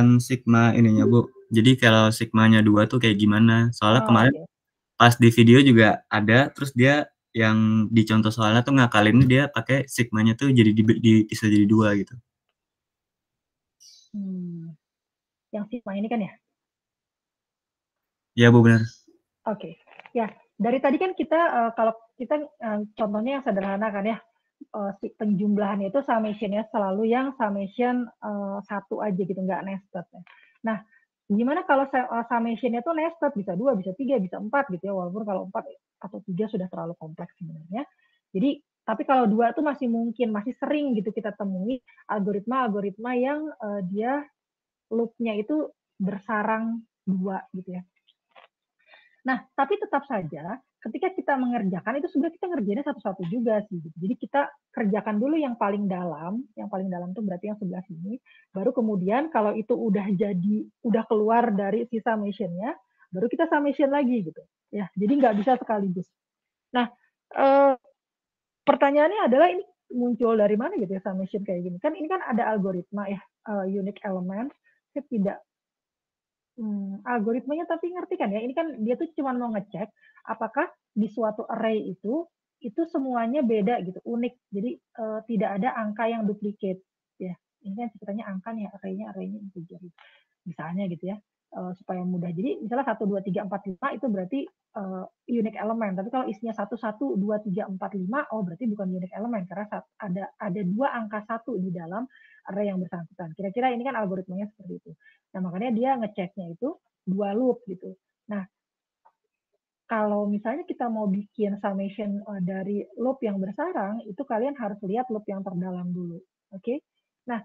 bukan sigma ininya, Bu. Jadi kalau sigmanya 2 tuh kayak gimana. Soalnya Oh, kemarin oke. pas di video juga ada, terus dia yang di contoh soalnya tuh ngakalinnya dia pakai sigmanya tuh jadi bisa jadi 2 gitu. Yang sigma ini kan ya? Iya, Bu, benar. Oke. Ya, dari tadi kan kita kalau kita contohnya yang sederhana kan ya, si penjumlahannya itu summation-nya selalu yang summation 1 aja gitu, nggak nested ya. Nah, gimana kalau summation-nya tuh nested, bisa 2, bisa 3, bisa 4 gitu ya, walaupun kalau 4 atau 3 sudah terlalu kompleks sebenarnya. Jadi, tapi kalau 2 tuh masih mungkin, masih sering gitu kita temui algoritma-algoritma yang dia loop-nya itu bersarang 2 gitu ya. Nah, tapi tetap saja ketika kita mengerjakan itu sebenarnya kita ngerjainnya satu-satu juga sih. Jadi kita kerjakan dulu yang paling dalam itu berarti yang sebelah sini, baru kemudian kalau itu udah keluar dari si summation-nya, baru kita summation lagi gitu. Ya, jadi nggak bisa sekaligus. Nah, eh, pertanyaannya adalah ini muncul dari mana gitu ya summation kayak gini? Kan ini kan ada algoritma ya, unique element. Saya tidak algoritmanya tapi ngerti kan ya, ini kan dia tuh cuma mau ngecek apakah di suatu array itu semuanya beda gitu, unik. Jadi tidak ada angka yang duplicate ya. Ini kan ceritanya angka nih, array-nya integer. Misalnya gitu ya, supaya mudah. Jadi misalnya 1, 2, 3, 4, 5 itu berarti unique element. Tapi kalau isinya 1, 1, 2, 3, 4, 5, oh berarti bukan unique element karena ada 2 angka 1 di dalam array yang bersangkutan. Kira-kira ini kan algoritmanya seperti itu. Nah, makanya dia ngeceknya itu 2 loop gitu. Nah, kalau misalnya kita mau bikin summation dari loop yang bersarang, itu kalian harus lihat loop yang terdalam dulu. Oke? Nah,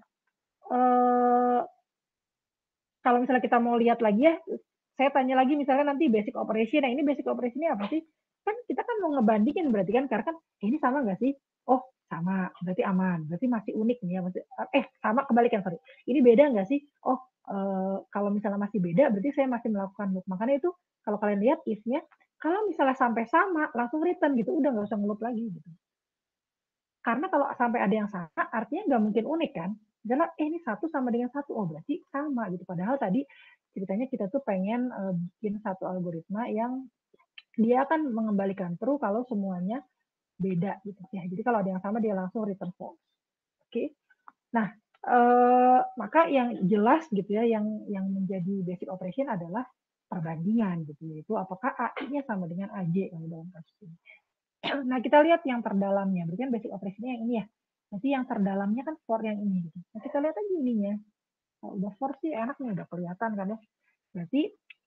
kalau misalnya kita mau lihat lagi ya, saya tanya lagi misalnya nanti basic operation. Nah, ini basic operation ini apa sih? Kan kita kan mau ngebandingin berarti kan, karena kan ini sama nggak sih? Oh, sama, berarti aman, berarti masih unik nih ya. Sama kebalikan, sorry. Ini beda nggak sih? Oh, kalau misalnya masih beda, berarti saya masih melakukan loop. Makanya itu kalau kalian lihat if-nya, kalau misalnya sampai sama, langsung return gitu, udah nggak usah ngeloop lagi gitu. Karena kalau sampai ada yang sama, artinya nggak mungkin unik kan? Karena ini 1 sama dengan 1, oh berarti sama gitu. Padahal tadi ceritanya kita tuh pengen bikin satu algoritma yang dia akan mengembalikan true kalau semuanya beda gitu ya. Jadi kalau ada yang sama dia langsung return false. Oke. Nah, maka yang jelas gitu ya, yang menjadi basic operation adalah perbandingan gitu, yaitu apakah AI-nya sama dengan AJ kalau dalam kasus ini. Nah, kita lihat yang terdalamnya. Berarti kan basic operation-nya yang ini ya. Nanti yang terdalamnya kan for yang ini. Gitu. Nah, kita lihat aja ininya. Kalau udah for sih enak nih, udah kelihatan kan ya. Berarti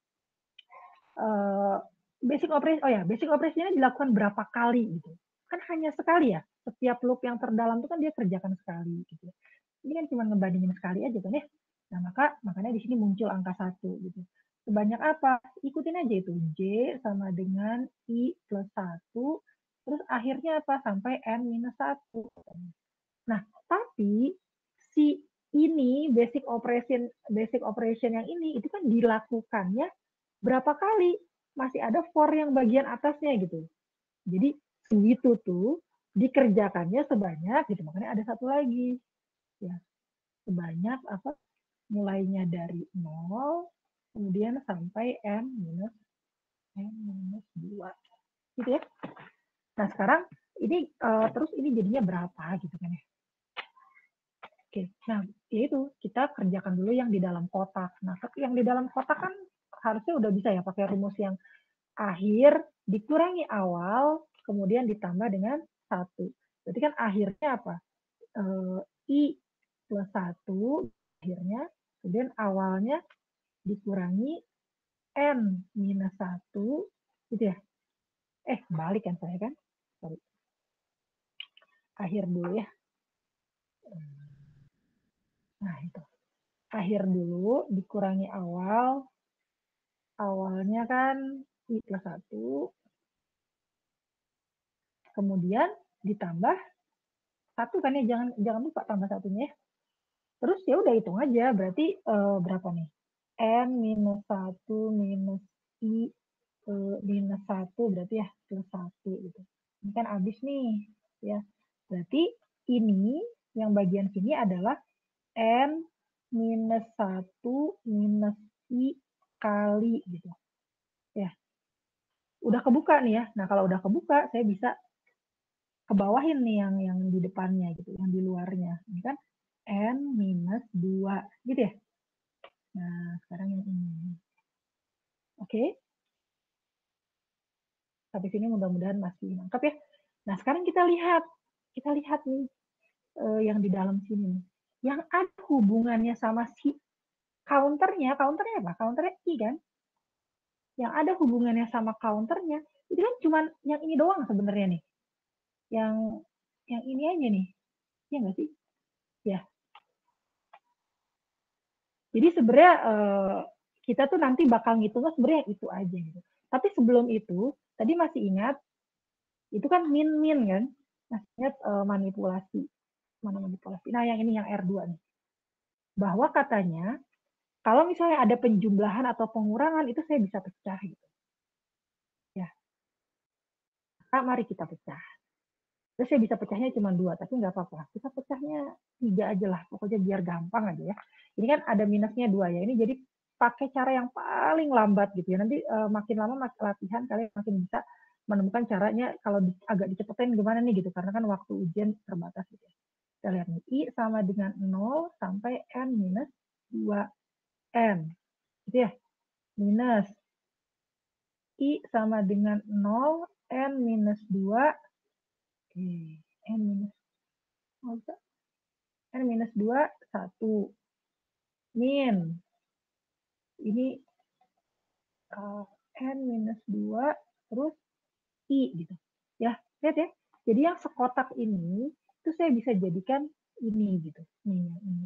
basic operation, basic operation-nya dilakukan berapa kali gitu. Kan hanya sekali ya. Setiap loop yang terdalam itu kan dia kerjakan sekali gitu. Ini kan cuma ngebandingin sekali aja kan ya. Nah, makanya di sini muncul angka 1 gitu. Sebanyak apa? Ikutin aja itu. J sama dengan I plus 1. Terus akhirnya apa? Sampai N minus 1. Nah, tapi si ini basic operation yang ini itu kan dilakukannya berapa kali? Masih ada for yang bagian atasnya gitu. Jadi segitu tuh dikerjakannya sebanyak gitu. Makanya ada satu lagi ya, sebanyak apa? Mulainya dari 0 kemudian sampai n minus 2 gitu ya. Nah, sekarang ini terus ini jadinya berapa gitu kan ya. Oke, nah itu kita kerjakan dulu yang di dalam kotak. Nah, yang di dalam kotak kan harusnya udah bisa ya pakai rumus yang akhir dikurangi awal, kemudian ditambah dengan 1. Berarti kan akhirnya apa? I plus 1 akhirnya, kemudian awalnya dikurangi N minus 1, gitu ya. Balik kan saya kan? Sorry. Akhir dulu ya. Nah, itu. Akhir dulu dikurangi awal. Awalnya kan I plus 1. Kemudian ditambah 1 kan ya. Jangan lupa tambah 1-nya ya. Terus ya udah hitung aja. Berarti berapa nih? N minus 1 minus I minus 1 berarti ya plus 1 gitu. Ini kan habis nih ya. Berarti ini yang bagian sini adalah N minus 1 minus I kali gitu. Ya. Udah kebuka nih ya. Nah, kalau udah kebuka, saya bisa ke bawahin nih yang di depannya gitu, yang di luarnya. Ini kan N minus 2 gitu ya. Nah, sekarang yang ini. Oke. Sampai sini mudah-mudahan masih lengkap ya. Nah, sekarang kita lihat nih yang di dalam sini nih. Yang ada hubungannya sama si counternya apa? Counternya I kan? Yang ada hubungannya sama counternya, itu kan cuma yang ini doang sebenarnya nih. Yang ini aja nih. Ya nggak sih? Ya. Jadi sebenarnya kita tuh nanti bakal ngitungnya sebenarnya itu aja gitu. Tapi sebelum itu, tadi masih ingat, itu kan min-min kan? Masih ingat manipulasi. Mana manipulasi? Nah, yang ini yang R2 nih. Bahwa katanya, kalau misalnya ada penjumlahan atau pengurangan, itu saya bisa pecah gitu. Ya. Nah, mari kita pecah. Terus saya bisa pecahnya cuma 2, tapi nggak apa-apa. Kita pecahnya 3 aja lah, pokoknya biar gampang aja ya. Ini kan ada minusnya 2 ya, ini jadi pakai cara yang paling lambat gitu ya. Nanti makin lama latihan, kalian makin bisa menemukan caranya kalau agak dicepetin gimana nih gitu, karena kan waktu ujian terbatas gitu ya. Kita lihat nih, I sama dengan 0 sampai N minus 2N. Gitu ya, minus I sama dengan 0, N minus 2, N minus N minus 2, 1. Min. Ini N minus 2, terus I gitu. Ya, lihat ya. Jadi yang sekotak ini, itu saya bisa jadikan ini gitu. Ini.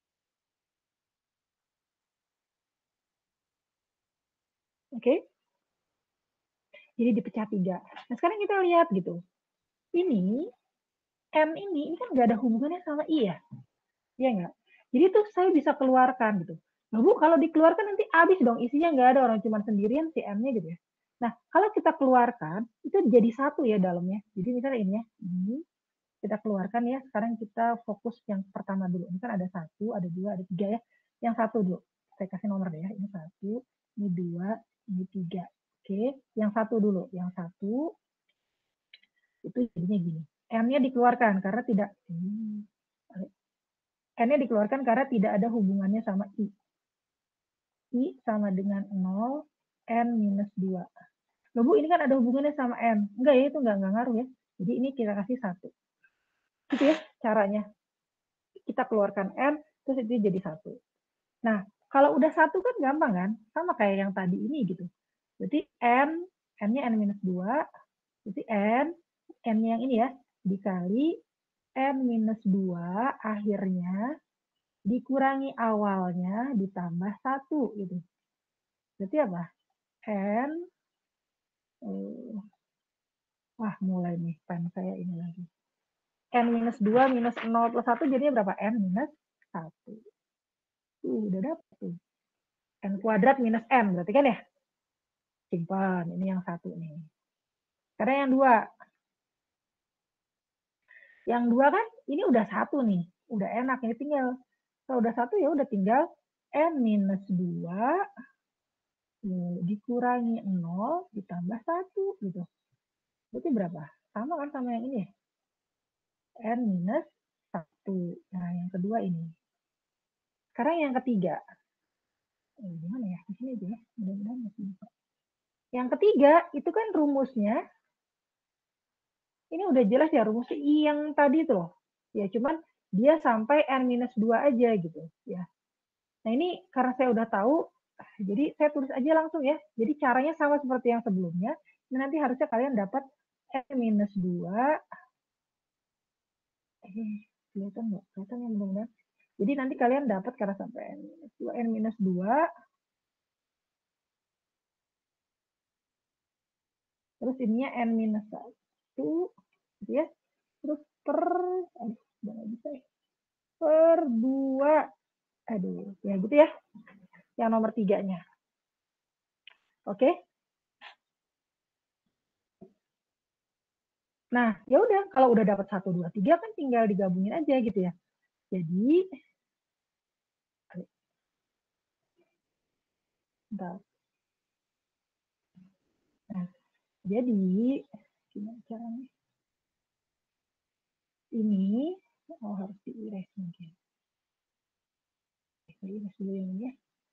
Oke? Jadi dipecah 3. Nah, sekarang kita lihat gitu. Ini, N ini kan nggak ada hubungannya sama I ya? Iya nggak? Jadi tuh saya bisa keluarkan gitu. Nah, Bu, kalau dikeluarkan nanti habis dong, isinya nggak ada, orang cuma sendirian si M-nya gitu ya. Nah, kalau kita keluarkan, itu jadi 1 ya dalamnya. Jadi misalnya ini ya, ini kita keluarkan ya. Sekarang kita fokus yang pertama dulu. Ini kan ada 1, ada 2, ada 3 ya. Yang 1 dulu. Saya kasih nomor deh ya. Ini 1, ini 2, ini 3. Oke, yang 1 dulu. Yang 1 itu jadinya gini. M-nya dikeluarkan karena tidak N-nya dikeluarkan karena tidak ada hubungannya sama I. I sama dengan 0, N minus 2. Loh Bu, ini kan ada hubungannya sama N. Enggak ya, itu enggak ngaruh ya. Jadi ini kita kasih 1. Gitu ya caranya. Kita keluarkan N, terus itu jadi 1. Nah, kalau udah 1 kan gampang kan? Sama kayak yang tadi ini gitu. Berarti N-nya N minus 2. Berarti N-nya yang ini ya, dikali N minus 2 akhirnya dikurangi awalnya ditambah 1 gitu. Berarti apa? N wah mulai nih pen saya ini lagi. N minus 2 minus 0 plus 1 jadinya berapa? N minus 1. Udah dapet tuh. N kuadrat minus M berarti kan ya? Simpan, ini yang 1 nih. Karena yang 2. Yang 2 kan ini udah 1 nih. Udah enak, ini tinggal. Kalau udah 1 ya udah tinggal N minus 2 dikurangi 0 ditambah 1 gitu. Berarti berapa? Sama kan sama yang ini. N minus 1. Nah, yang kedua ini. Sekarang yang ketiga. Gimana ya? Di sini aja ya. Mudah-mudahan masih bisa. Yang ketiga, itu kan rumusnya. Ini udah jelas ya rumusnya I yang tadi tuh. Ya, cuman dia sampai N minus 2 aja gitu. Ya. Nah, ini karena saya udah tahu, jadi saya tulis aja langsung ya. Jadi caranya sama seperti yang sebelumnya. Nanti harusnya kalian dapat N minus 2. Kelihatan nggak? Kelihatan ya mudah-mudahan. Jadi nanti kalian dapat karena sampai N minus 2. N minus 2. Terus ininya N minus 1. Gitu ya. Terus udah bisa ya. Per 2. Aduh, ya gitu ya. Yang nomor 3-nya. Oke? Nah, ya udah kalau udah dapat 1 2 3 kan tinggal digabungin aja gitu ya. Jadi Bentar. Nah, jadi gimana caranya? Ini harus di-erase mungkin. Erase dulu yang ini ya.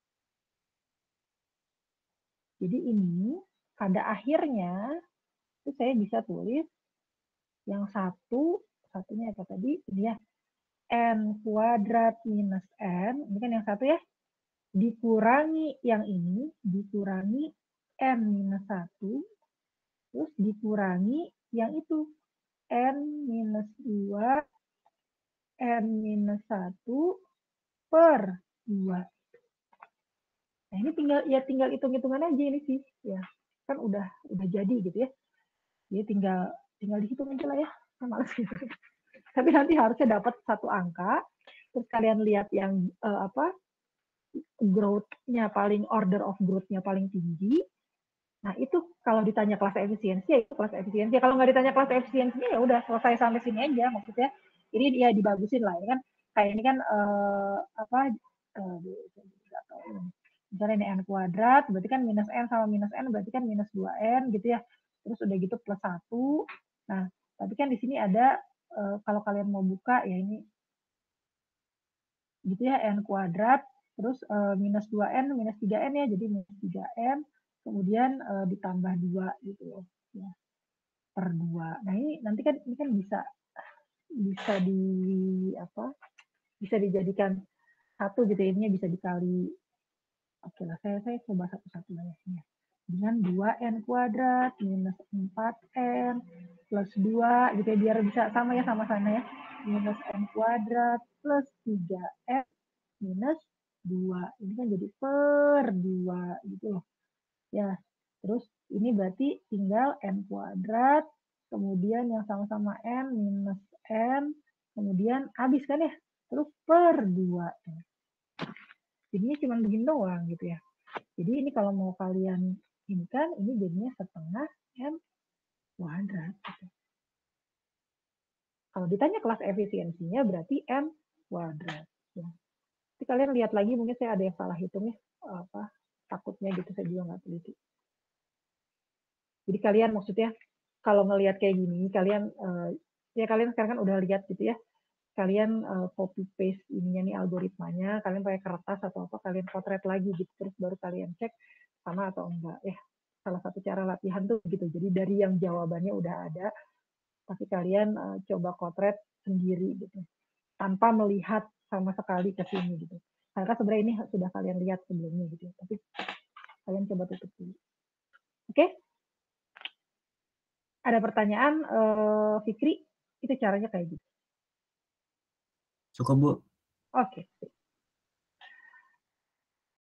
Jadi ini pada akhirnya itu saya bisa tulis yang satunya apa tadi? Ini ya, n kuadrat minus n, ini kan yang satu ya, dikurangi yang ini, dikurangi n minus 1, terus dikurangi yang itu, n minus 2, n minus 1 per 2. Nah ini tinggal hitung-hitungan aja ini sih, ya kan udah jadi gitu ya. Jadi tinggal dihitung aja lah ya, malas gitu. Tapi nanti harusnya dapat satu angka, terus kalian lihat yang growth-nya paling, order of growth-nya paling tinggi. Nah itu kalau ditanya kelas efisiensi ya itu kelas efisiensi. Kalau nggak ditanya kelas efisiensinya ya udah selesai sampai sini aja maksudnya. Jadi dia dibagusin lah, ini kan kayak ini kan misalnya ini n kuadrat, berarti kan minus n sama minus n berarti kan minus 2n gitu ya. Terus udah gitu plus 1. Nah, tapi kan di sini ada kalau kalian mau buka ya ini gitu ya, n kuadrat terus minus 2n minus 3n ya, jadi minus 3n kemudian ditambah 2 gitu loh ya, per 2. Nah ini nanti kan ini kan bisa bisa dijadikan satu gitu ya, ininya bisa dikali. Oke lah, saya coba satu-satu lah ya. Dengan 2n kuadrat minus 4n plus 2 gitu ya, biar bisa sama ya sama-sama ya. Minus n kuadrat plus 3n minus 2. Ini kan jadi per 2 gitu loh. Ya, terus ini berarti tinggal n kuadrat, kemudian yang sama-sama n minus n, kemudian habis kan ya, terus per 2. Jadinya cuma begini doang gitu ya. Jadi ini kalau mau kalian ini kan, ini jadinya setengah n kuadrat. Gitu. Kalau ditanya kelas efisiensinya berarti n kuadrat. Ya. Jadi kalian lihat lagi, mungkin saya ada yang salah hitung ya. Takutnya gitu, saya juga nggak teliti. Jadi kalian maksudnya kalau ngelihat kayak gini, kalian ya kalian sekarang kan udah lihat gitu ya. Kalian copy paste ininya nih algoritmanya, kalian pakai kertas atau apa, kalian potret lagi gitu, terus baru kalian cek sama atau enggak ya. Salah satu cara latihan tuh gitu. Jadi dari yang jawabannya udah ada, tapi kalian coba potret sendiri gitu, tanpa melihat sama sekali ke sini gitu. Karena sebenarnya ini sudah kalian lihat sebelumnya gitu, tapi kalian coba tutup dulu. Oke? Ada pertanyaan, Fikri? Itu caranya kayak gitu. Cukup, Bu. Oke.